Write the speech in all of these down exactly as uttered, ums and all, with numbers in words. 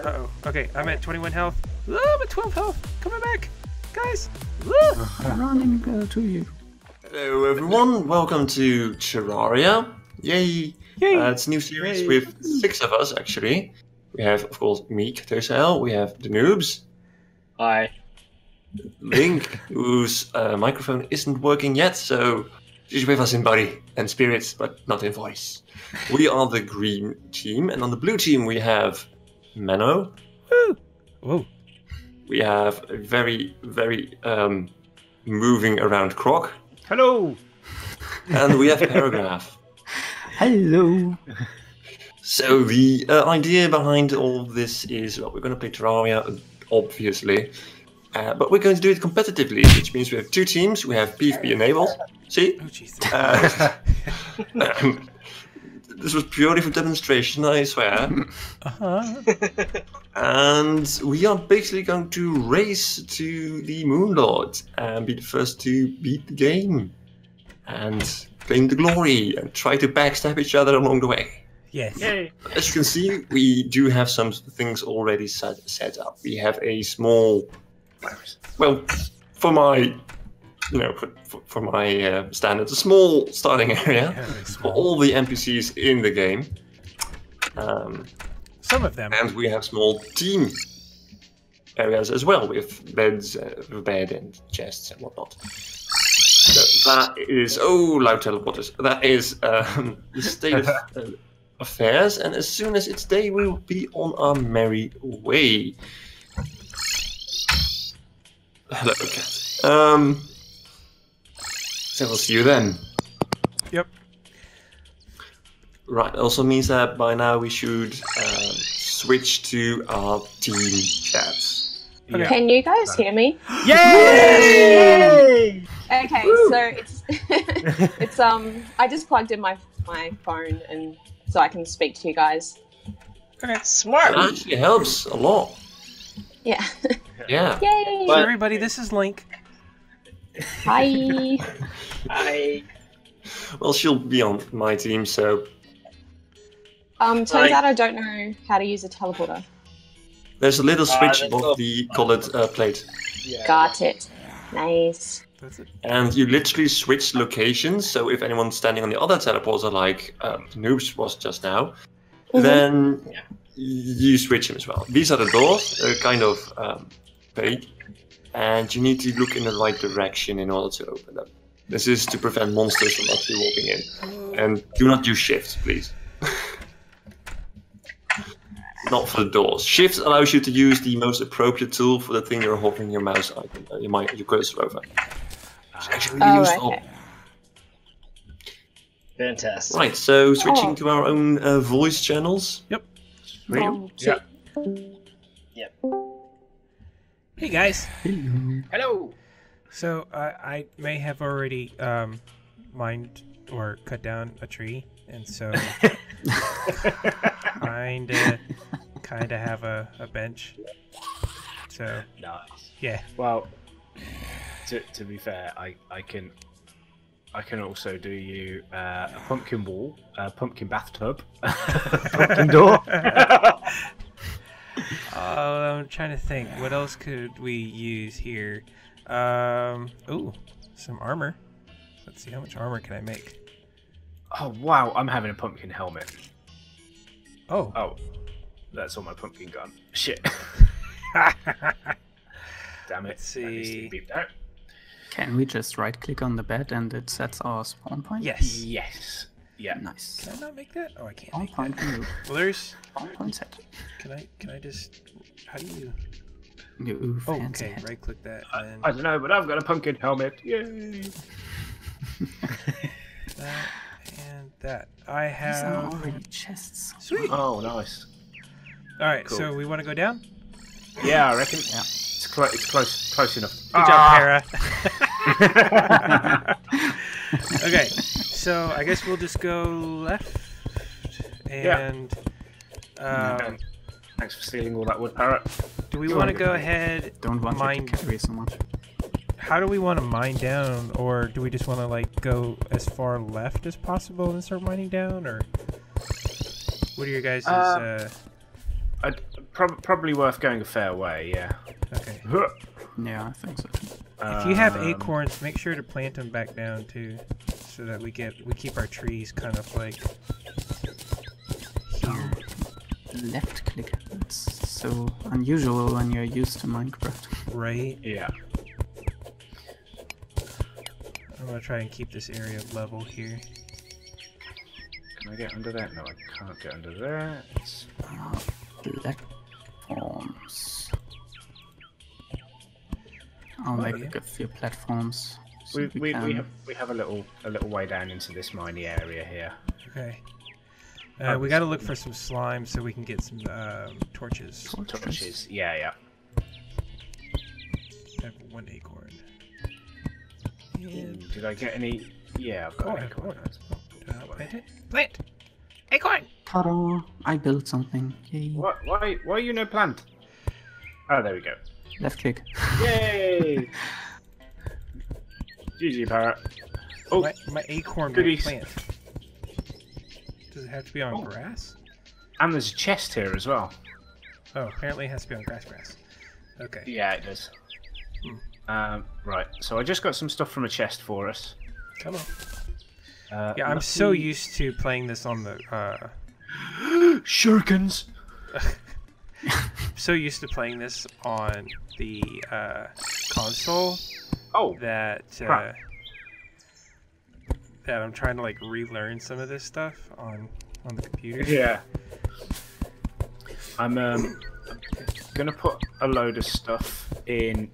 Uh-oh. Okay, I'm at twenty-one health. Oh, I'm at twelve health. Coming back. Guys. Uh, I'm running uh, to you. Hello everyone, welcome to Terraria. Yay! Yay. Uh, it's a new series Yay. with six of us actually. We have, of course, me, Terraria. We have Denoobz. Hi. Link, whose uh, microphone isn't working yet, so she's with us in body and spirits, but not in voice. We are the green team, and on the blue team we have Meno. Woo. Whoa. We have a very, very um, moving around Croc. Hello. And we have Paragraph. Hello. So the uh, idea behind all of this is, well, we're going to play Terraria, obviously. Uh, but we're going to do it competitively, which means we have two teams. We have PvP enabled. See? Oh, jeez. Uh, um, this was purely for demonstration, I swear. Uh-huh. And we are basically going to race to the Moon Lord and be the first to beat the game. And claim the glory and try to backstab each other along the way. Yes. Yay. As you can see, we do have some things already set, set up. We have a small... Well, for my, you know, for, for, for my uh, standards, a small starting area Yeah, for all the N P Cs in the game. Um, Some of them. and we have small team areas as well, with beds, uh, with bed and chests and whatnot. So that is, oh, loud teleporters. That is um, the state of uh, affairs, and as soon as it's day, we will be on our merry way. Hello, cat. Um, so we'll see you then. Yep. Right, also means that by now we should um, switch to our team chats. Okay. Can you guys hear me? Yay! Okay, Woo! so it's it's um I just plugged in my my phone and so I can speak to you guys. Okay. Smart. It actually helps a lot. Yeah. Yeah. Yay! So everybody, this is Link. Hi. Hi. Well, she'll be on my team, so Um, turns Hi. out I don't know how to use a teleporter. there's a little Ah, switch that's above cool. the colored uh, plate. Yeah. Got it. Nice. That's it. And you literally switch locations, so if anyone's standing on the other teleporter, like um, Denoobz was just now, Mhm. then Yeah. you switch him as well. These are the doors, they're kind of um, vague, and you need to look in the right direction in order to open them. This is to prevent monsters from actually walking in. And do not use shift, please. Not for the doors. Shift allows you to use the most appropriate tool for the thing you're hovering your mouse icon, uh, your, mi- your cursor over. It's actually really Oh, useful. okay. Fantastic. Right, so switching Oh. to our own uh, voice channels. Um, Yeah. shit. Hey guys. Hello. Hello. So uh, I may have already um, mined or cut down a tree, and so kinda, kinda have a, a bench. So Nice. yeah. Well, to, to be fair, I, I can I can also do you uh, a pumpkin wall, a pumpkin bathtub, pumpkin door. Uh, I'm trying to think. What else could we use here? Um, ooh, some armor. Let's see, how much armor can I make? Oh wow, I'm having a pumpkin helmet. Oh. Oh, that's on my pumpkin gun. Shit. Damn it. Let's That needs to see. be beeped out. Can we just right click on the bed and it sets our spawn point? Yes. Yes. Yeah. Nice. Can I not make that? Oh, I can't Spawn make point that. removed. Well, there's. Spawn point set. Can I? Can I just? How do you? You Oh, fancy okay. head. Right click that. I, And I don't know, but I've got a pumpkin helmet. Yay. that and that. I These are have. already chests. Sweet. Oh, nice. All right. Cool. So we want to go down. Yeah, I reckon. Yeah. It's, clo- it's close, close enough. Good Ah! job, Para. Okay. So I guess we'll just go left. And. Um, Thanks for stealing all that wood, parrot. do we Go want to on. go ahead? Don't want Mine- you to carry so much. How do we want to mine down, or do we just want to like go as far left as possible and start mining down, or what are your guys' uh, Uh, I, prob probably worth going a fair way. Yeah. Okay. Yeah, I think so. If you have Um, acorns, make sure to plant them back down too, so that we get we keep our trees kind of like here. Left click. That's so unusual when you're used to Minecraft. Right. Yeah. I'm gonna try and keep this area level here. Can I get under there? No, I can't get under there. It's... Uh, platforms. I'll Oh, make yeah. a few platforms. So We, we, we, can... we have we have a little a little way down into this miney area here. Okay. Uh, we gotta look for some slime so we can get some um, torches. Torches. Torches. Yeah, yeah. I have one acorn. Ooh, And did I get any? Yeah, I've got Oh, I an have acorn. one. uh, plant it. Plant. Acorn. Ta-da! I built something. Yay! What? Why? Why are you no plant? Oh, there we go. Left click. Yay! G G, parrot. Oh, My, my acorn won't goodies. plant. Does it have to be on Oh. grass? and there's a chest here as well. Oh, apparently it has to be on grass grass. Okay. Yeah, it does. Hmm. Um, right, so I just got some stuff from a chest for us. Come on. Uh, Yeah, I'm so nothing- used to playing this on the uh Shurikens! so used to playing this on the uh console Oh, that uh Crap. that I'm trying to like relearn some of this stuff on on the computer. yeah. I'm um gonna put a load of stuff in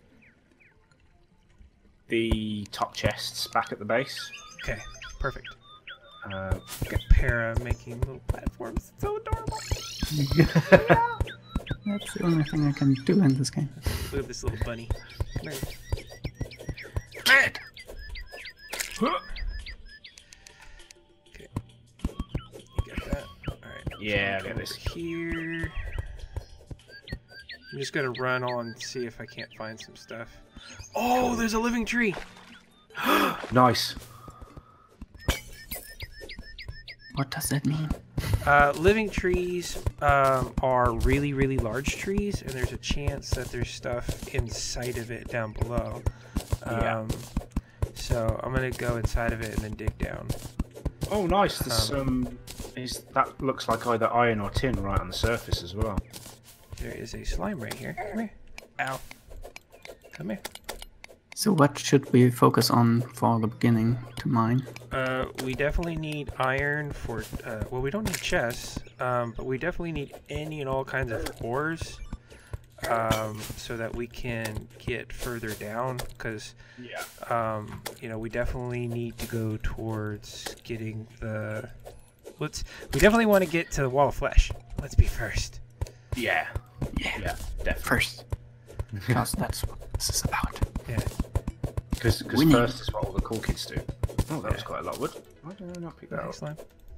the top chests back at the base. Okay, perfect. Uh, Got Para making little platforms. It's so adorable. That's the only thing I can do in this game. Look at this little bunny. Come here. Okay. You got that? Alright. Yeah, I Come got this. over Here. I'm just gonna run on and see if I can't find some stuff. Oh, there's a living tree! Nice. What does that mean? Uh, living trees um, are really, really large trees, and there's a chance that there's stuff inside of it down below. Um, Yeah. So I'm gonna go inside of it and then dig down. Oh, nice. This um, is that looks like either iron or tin right on the surface as well. There is a slime right here. Come here. Ow. Come here. So what should we focus on for the beginning to mine? Uh, we definitely need iron for. Uh, well, we don't need chests, um, but we definitely need any and all kinds of ores, um, so that we can get further down. Because, Yeah. um, you know, we definitely need to go towards getting the. Let's. We definitely want to get to the wall of flesh. Let's be first. Yeah. Yeah, Yeah. Definitely. first. Because that's what this is about. Yeah. Because Winning. first is what all the cool kids do. Oh, that was Yeah. quite a lot of wood. Why did I not pick that Okay, up? slime.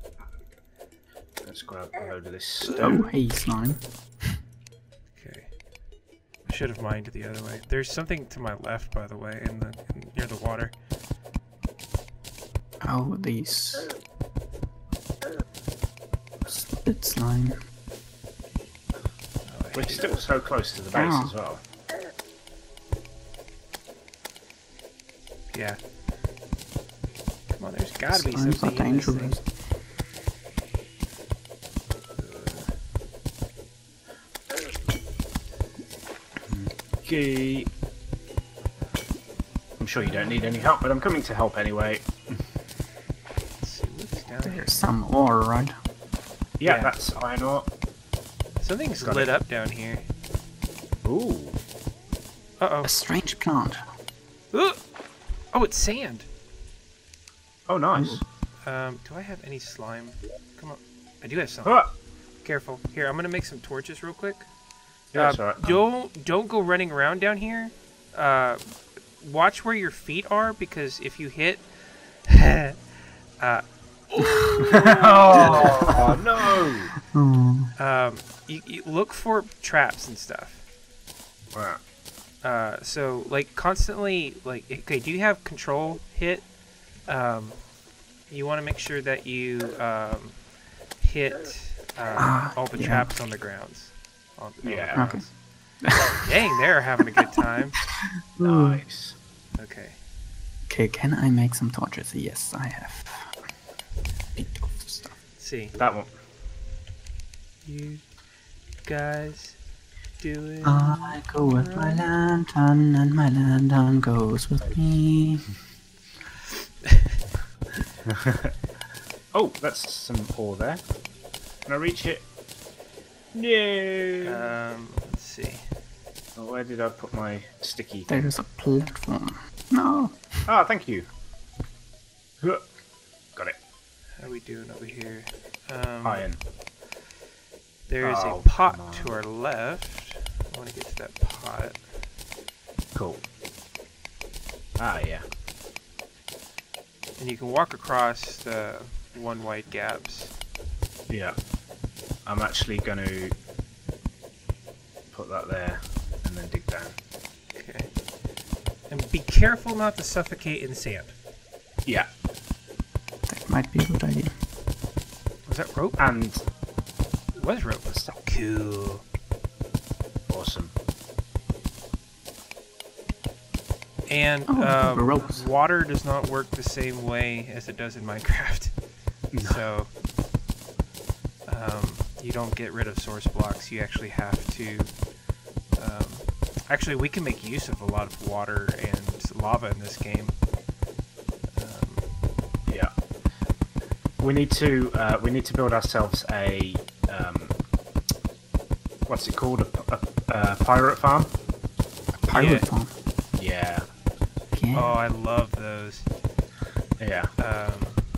Let's grab a load of this Oh, stone. hey, slime. Okay. I should have mined the other way. There's something to my left, by the way, in the in, near the water. Oh, these... Split slime. Oh, I We're hate still so close to the base Ow. as well. Yeah. Come on, there's gotta be Slimes something are in this thing. dangerous. Okay. I'm sure you don't need any help, but I'm coming to help anyway. Let's see what's down here. There's some ore, right? Yeah, Yeah. that's iron ore. Something's Got lit it. up down here. Ooh. Uh A strange plant. oh. Oh, it's sand. Oh, nice. Um, do I have any slime? Come on. I do have some. Ah, Careful. Here, I'm gonna make some torches real quick. yeah, that's Uh, alright. Don't don't go running around down here. Uh, watch where your feet are, because if you hit, uh, Oh, no! Oh. um, you, you look for traps and stuff. Right. Uh, so like constantly, like, okay, do you have control hit? Um, you want to make sure that you um, hit uh, Ah, all the yeah. traps on the grounds, On, on Yeah. the Okay. grounds. Dang, they're having a good time. Nice. Okay. Okay, can I make some torches? Yes, I have. Bit of stuff. Let's see. That one. You guys doing? I go with my lantern, and my lantern goes with me. Oh, that's some ore there. Can I reach it? No. Um, let's see. Oh, where did I put my sticky thing? There's a platform. No. Ah, thank you. Huh. Got it. How are we doing over here? Um, Iron. There is Oh, a pot come on. to our left. I want to get to that pot. Cool. Ah, yeah. And you can walk across the one white gaps. Yeah. I'm actually going to put that there and then dig down. Okay. And be careful not to suffocate in sand. Yeah. That might be a good idea. Was that rope? And It was rope. Cool. awesome. And Oh, um, the ropes. water does not work the same way as it does in Minecraft. No. So um, you don't get rid of source blocks. You actually have to. Um, actually, we can make use of a lot of water and lava in this game. Um, Yeah. We need to uh, we need to build ourselves a um, what's it called? A, p- a- a pirate farm. Pirate Yeah. farm. Yeah. Yeah. oh, I love those. Yeah. Um,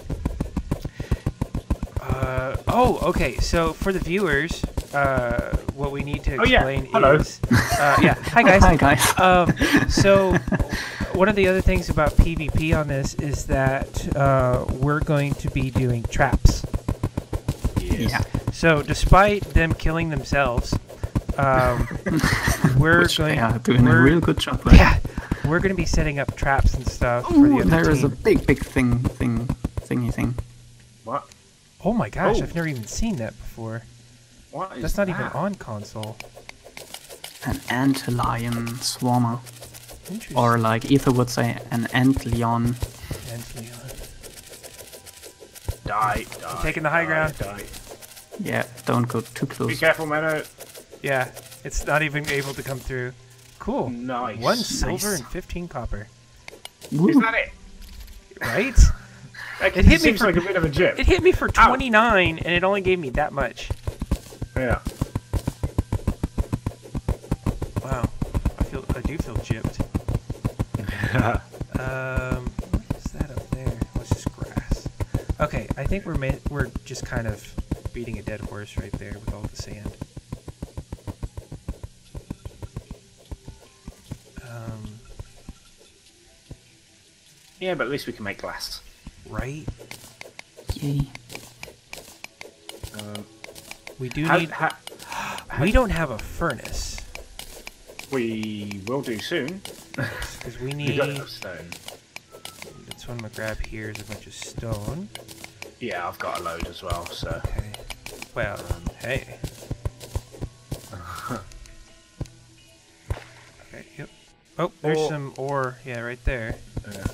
uh, oh, okay. So for the viewers, uh, what we need to Oh, yeah. explain Hello. is, uh, yeah. Hi guys. Hi guys. Um, so one of the other things about PvP on this is that uh, we're going to be doing traps. Yes. Yeah. So despite them killing themselves, um, we're Which going. they are doing a we're- real good job. Right? Yeah, we're going to be setting up traps and stuff for the Ooh, other there is a team. big, big thing, thing, thingy thing. What? Oh my gosh, Oh. I've never even seen that before. What is That's not even that? on console. An antlion swarmer. Interesting. Or like Ether would say, an antlion. And Leon. Die, die. taking the high die, ground. Die. Yeah, don't go too Be close. careful, Meno. Yeah, it's not even able to come through. Cool. Nice. One silver Nice. and fifteen copper. Woo. Is that it? Right? Like, It hit me seems for- like a bit of a jip. It hit me for Ow. twenty-nine, and it only gave me that much. Yeah. Wow. I feel. I do feel gypped. Um, what is that up there? What's just grass? Okay, I think we're ma- we're just kind of beating a dead horse right there with all the sand. Um, Yeah, but at least we can make glass. right? Yay. Um, We do how, need. how, We don't have a furnace we will do soon. because we We need. got enough stone. That's what I'm gonna grab here is a bunch of stone. Yeah, I've got a load as well, so. Okay. Well, Um, hey. Okay. Yep. Oh, there's Ore. some ore. Yeah, right there. Yeah.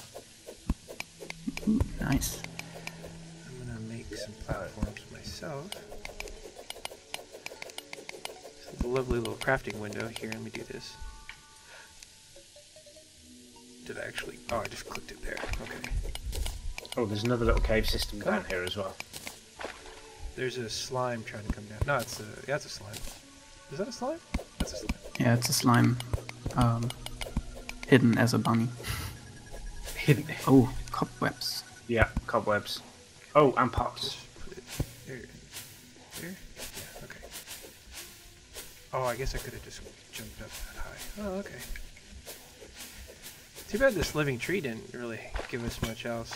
Ooh, nice. I'm gonna make some platforms myself. It's a lovely little crafting window here. Let me do this. Did I actually? Oh, I just clicked it there. Okay. Oh, there's another little cave system down here as well. There's a slime trying to come down. No, it's a. Yeah, it's a slime. Is that a slime? That's a slime. Yeah, it's a slime. Um, hidden as a bunny. Hidden. Oh, cobwebs. Yeah, cobwebs. Oh, and pots. Just put it there. There. Yeah. Okay. Oh, I guess I could have just jumped up that high. Oh, okay. Too bad this living tree didn't really give us much else.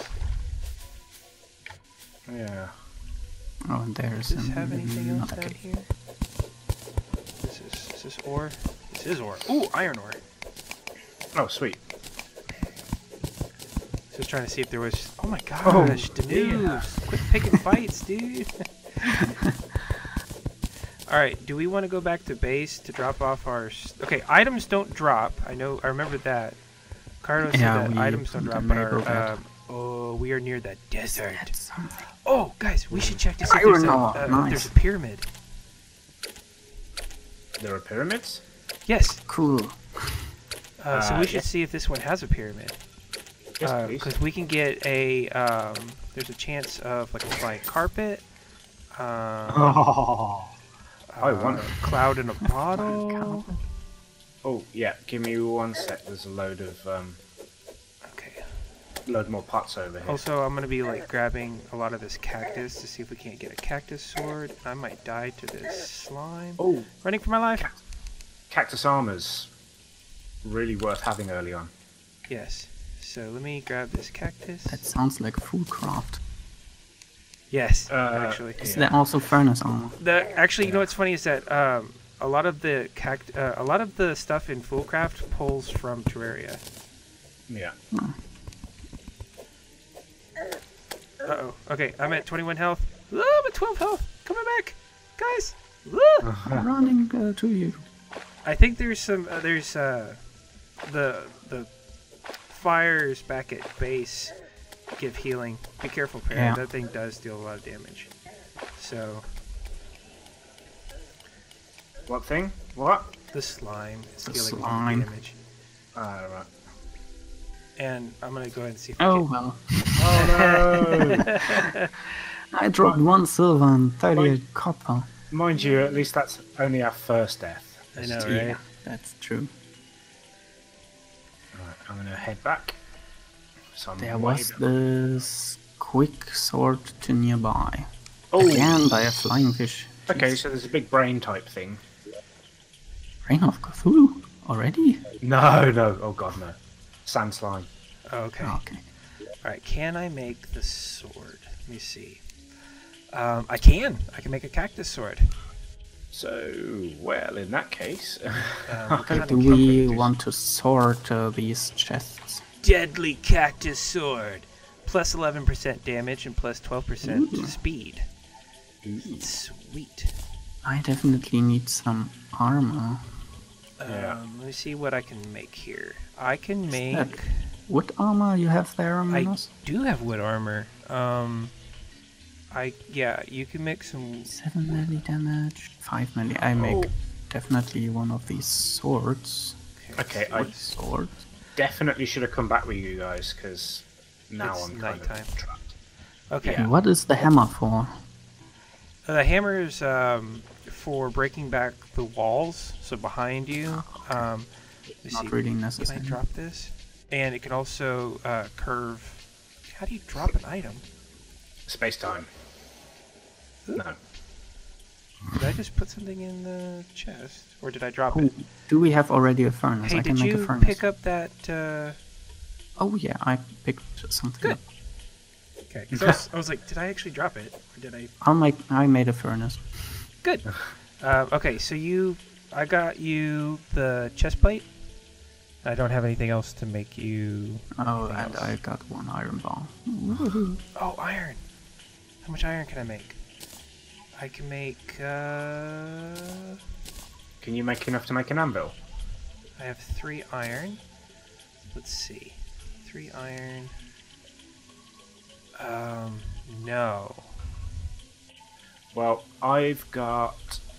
Yeah. Oh, and there's Does this have anything else another down cave. here? This is, is this ore? This is ore. Ooh, iron ore. Oh, sweet. Just trying to see if there was. Oh my gosh, Oh, Denoobz. Quit picking fights, dude. All right. Do we want to go back to base to drop off our? s- Okay, items don't drop. I know. I remember that. Carlos said Yeah, that we items don't drop, but our. enabled that. Um, oh, we are near the desert. That's something. Oh, guys, we should check to see if there's Iron a, ore, uh, nice. there's a pyramid. There are pyramids. Yes. Cool. Uh, so Uh, we should yeah. see if this one has a pyramid. Yes, please. Because we can get a. Um, there's a chance of like a flying carpet. Um, Oh. I uh, wonder. Cloud in a bottle. Oh yeah, give me one sec. There's a load of um, Okay. load more pots over here. Also, I'm gonna be like grabbing a lot of this cactus to see if we can't get a cactus sword. I might die to this slime. Oh, Running for my life. cactus armor's really worth having early on. Yes. So let me grab this cactus. That sounds like food craft. Yes, Uh, actually. Is Yeah. there also furnace armor? The actually, you know what's funny is that um, a lot of the cact uh, a lot of the stuff in Fullcraft pulls from Terraria. Yeah. Uh oh. Okay, I'm at twenty-one health. Ooh, I'm at twelve health. Coming back, guys. Ooh. Running uh, to you. I think there's some. Uh, there's uh, the the fires back at base give healing. Be careful, Perry. Yeah. That thing does deal a lot of damage. So What thing? What? the slime is The dealing a lot slime. of damage. Ah, right. And I'm gonna go ahead and see if we Oh can. well. Oh no! I dropped one silver and thirty-eight copper. Mind you, at least that's only our first death. I know, Yeah, right? that's true. Right, I'm gonna head back. So I'm There way was back. this quick sword to nearby. Oh, Again by a flying fish. okay. Jeez. So there's a big brain type thing. Reign of Cthulhu? Already? No, no. Oh god, no. Sand slime. Okay. Okay. All right. Can I make the sword? Let me see. Um, I can. I can make a cactus sword. So, well, in that case, Um, what kind of Do we cactus- want to sort uh, these chests? Deadly cactus sword, plus eleven percent damage and plus twelve percent Ooh. speed. Sweet. I definitely need some armor. Um, Yeah. Let me see what I can make here. I can make. that Wood armor you have there, I Menos? do have wood armor. Um, I yeah. You can make some. Seven melee damage, five melee. I make Oh. definitely one of these swords. okay, I Sword. definitely should have come back with you guys because now It's I'm kind nighttime. of trapped. Okay. Yeah. What is the hammer for? Uh, the hammer is um, for breaking back the walls. So behind you. Um, let's Not see, really Can necessary. I drop this? And it can also uh, curve. How do you drop an item? Space time. No. Did I just put something in the chest, or did I drop Oh, it? do we have already a furnace? Hey, I can did make a you furnace. pick up that? Uh... Oh yeah, I picked something Good. up. Okay, 'cause I, was, I was like, did I actually drop it, or did I? I'll make. I made a furnace. Good. Uh, okay, so you, I got you the chest plate. I don't have anything else to make you. Oh, anything and else. I got one iron bar. Oh, iron. How much iron can I make? I can make. Uh, Can you make enough to make an anvil? I have three iron. Let's see, three iron. Um, no. Well, I've got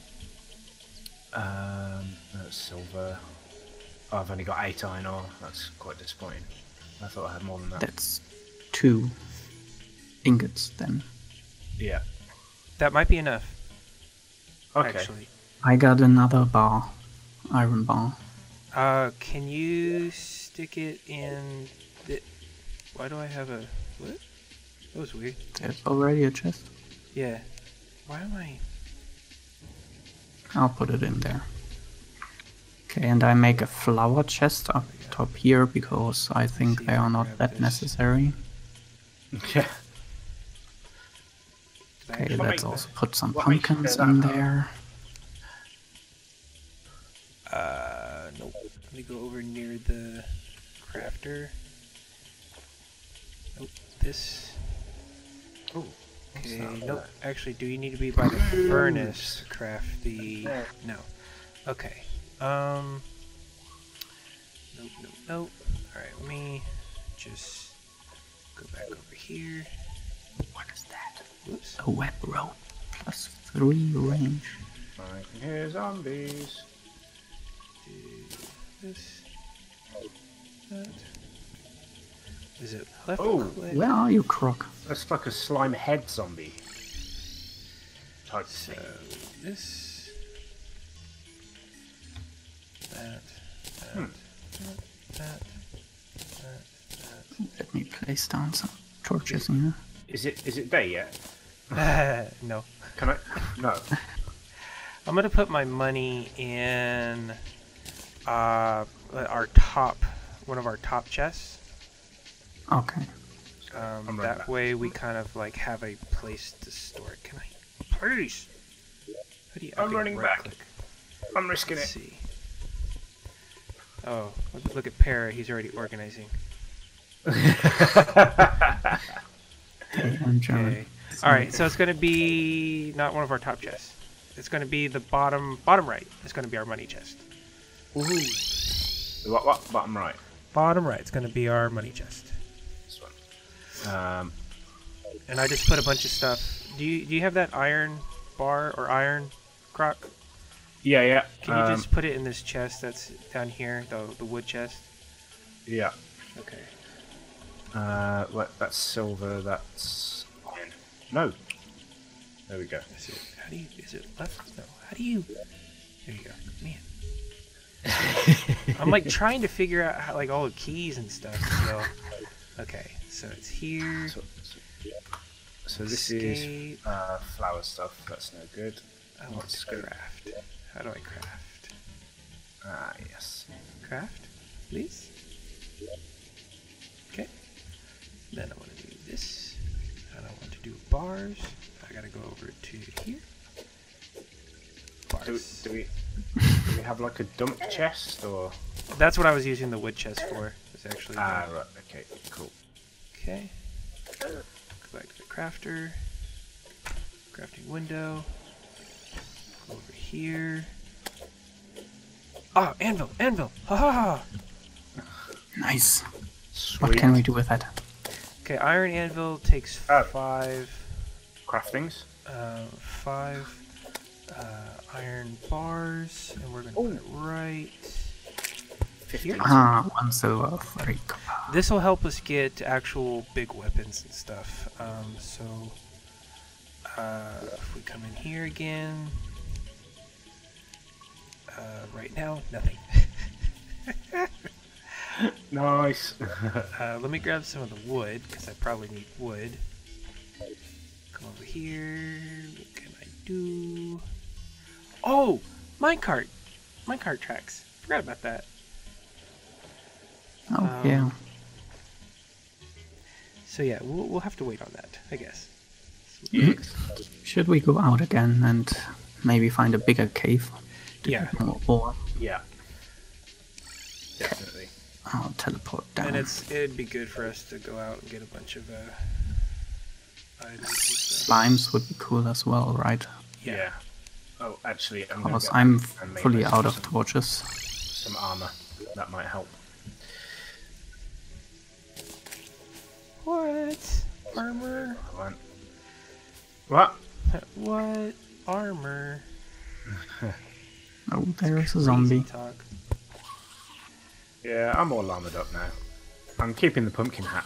um, that's silver. Oh, I've only got eight iron ore. That's quite disappointing. I thought I had more than that. That's two ingots then. Yeah. That might be enough. Okay. Actually. I got another bar, iron bar. Uh, can you stick it in the... Why do I have a... What? That was weird. There's already a chest. Yeah. Why am I... I'll put it in there. Okay, and I make a flower chest up top here because I think see they if I are not grab that this. necessary. Yeah. Did I Okay, actually- What let's makes also put some what makes you pumpkins go in that there. Uh, nope. Let me go over near the crafter. Nope. This... Ooh. Okay, not nope. bad. Actually, do you need to be by the furnace to craft the... No. Okay. Um... Nope, nope, nope. Alright, let me just go back over here. What is that? Whoops. A web rope plus three range. I can hear zombies. Do this. That. Is it left Oh, click? Where are you, Croc? That's like a slime head zombie. Type So, thing. this. That. That. Hmm. That. That. That. Let me place down some torches in here. Is it is it day yet? That. No. Can I? No. I'm gonna put my money in uh, our top, one of our top chests. Okay. Um, I'm running that back. way we kind of like have a place to store it. Can I, please? How do you, I'm okay, running right back. click. I'm risking Let's it. see. Oh, look- look at Para. He's already organizing. Okay, I'm German. Okay. All right, so it's gonna be not one of our top chests. It's gonna be the bottom, bottom right. It's gonna be our money chest. Ooh. What? What? Bottom right. Bottom right. It's gonna be our money chest. This one. Um. And I just put a bunch of stuff. Do you do you have that iron bar or iron crock? Yeah. Yeah. Can you um, just put it in this chest that's down here, the the wood chest? Yeah. Okay. Uh. What? That's silver. That's iron. No. There we go. Is it? How do you? Is it left? No. How do you? There you go. Man. I'm like trying to figure out how, like all the keys and stuff. So. Okay. So it's here. So, so, so this Escape. is uh, flower stuff. That's no good. I want Let's to go. craft. How do I craft? Ah, yes. Craft, please. Okay. Then I want to do this. And I want to do bars. I gotta go over to here. Do, Bars. do we do we have like a dump chest or? That's what I was using the wood chest for. It's actually. Ah, right. Okay. Cool. Okay. Go back to the crafter. Crafting window. Go over here. Ah, anvil, anvil. Ha ha ha. Nice. Sweet. What can we do with that? Okay, iron anvil takes Oh. five. Craftings. Uh, five uh, iron bars, and we're gonna put it right here. Ah, one silver, three copper. This will help us get actual big weapons and stuff. Um, so uh, if we come in here again, uh, right now, nothing. Nice. uh, let me grab some of the wood because I probably need wood. Come over here. What can I do? Oh, minecart, minecart tracks. Forgot about that. Oh, Um, yeah. So yeah, we'll we'll have to wait on that, I guess. Should we go out again and maybe find a bigger cave? To Yeah. get more ore? Yeah. Definitely. I'll teleport down. And it's it'd be good for us to go out and get a bunch of uh, items and stuff. Slimes would be cool as well, right? Yeah. Oh, actually, I'm gonna Because get I'm and make fully myself out of some, torches. some armor. That might help. What armor? I won't. What? What armor? Oh, there is a Crazy zombie. talk. Yeah, I'm all armored up now. I'm keeping the pumpkin hat.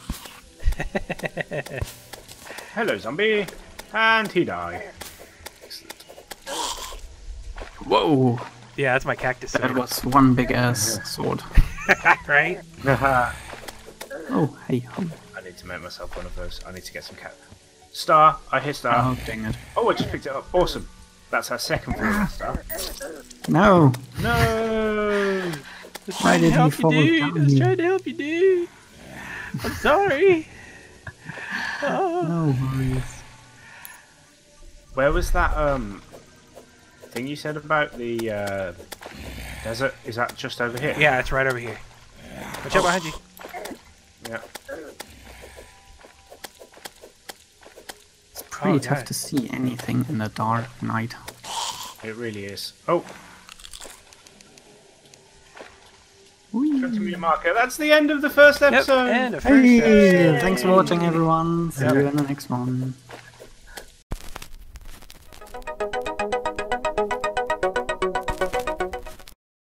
Hello, zombie. And he died. Excellent. Whoa! Yeah, that's my cactus That sword. was one big ass sword. Right? Oh, hey, ho. I need to make myself one of those. I need to get some cat. Star. I hit star. Oh, dang it. Oh, I just picked it up. Awesome. That's our second favorite star. No! No. I was Why trying did to he help you, fall dude. down I was here? trying to help you, dude. I'm sorry. Oh. No worries. Where was that um thing you said about the uh, desert? Is that just over here? Yeah, it's right over here. Watch out behind you. Yeah. It's really Oh, tough nice. to see anything in the dark night. It really is. Oh, Whee! got to mute marker. That's the end of the first Yep, episode. and a first Hey, episode. thanks for watching, everyone. See Yeah. you in the next one.